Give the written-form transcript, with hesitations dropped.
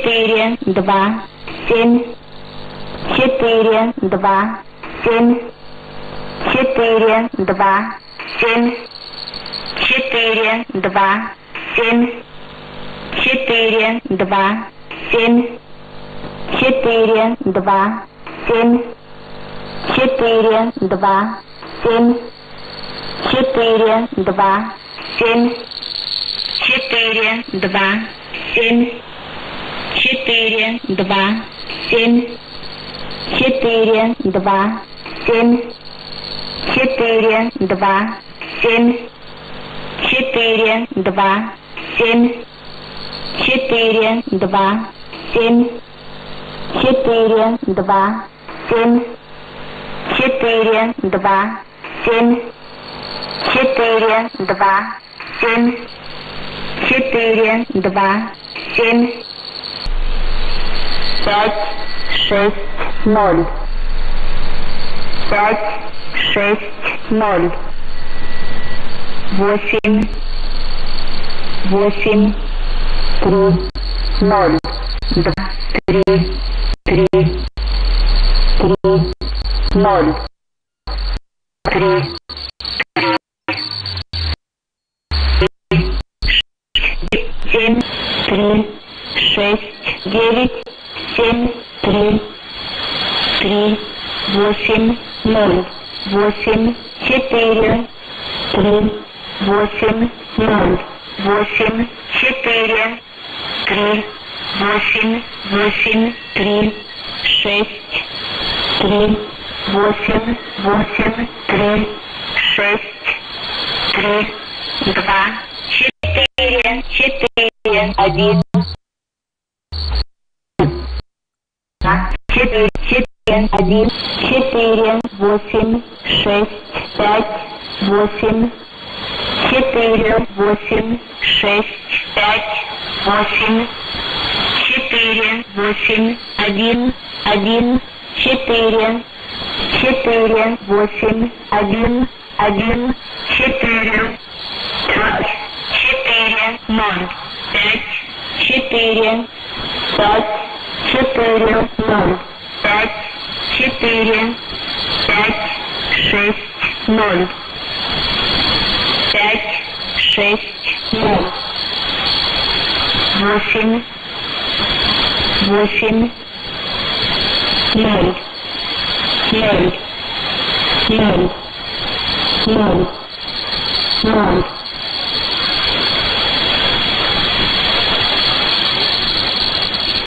4, 2, 7, 4, 2, 7, 4, 2, 7, 4, 2, 7, 4, 2, 7, 4, 2, 7, 4, 2, 7, 4, 2, 7, 4, 2, 7, 4, 2, 7, 4, 2, 7, 4, 2, 7, 4, 2, 7, 4, 2, 7, 4, 2, 7, 4, 2, 7, 4, 2, 7, 4, 2, 7, 5, 6, 0, 5, 6, 0, 8, 8, 3, 0, 2, 3, 3, 3, 0, 3, 7, 3, 6, 9, 7, 3, 3, 8, 0, 8, 4, 3, 8, 0, 8, 4, 3, 8, 8, 3, 6, 3, 8, 8, 3, 6, 3, 2, 4, 4, 1, 4, 1, 4, 8, 6, 5, 8, 4, 8, 6, 5, 8, 4, 8, 1, 1, 4, 4, 8, 1, 1, 4, 4, 0, 5, 4, 5, 4, 0, 5, 4, 5, 6, 0, 5, 6, 0, 8, 8, 0, 0, 0, 0, 0.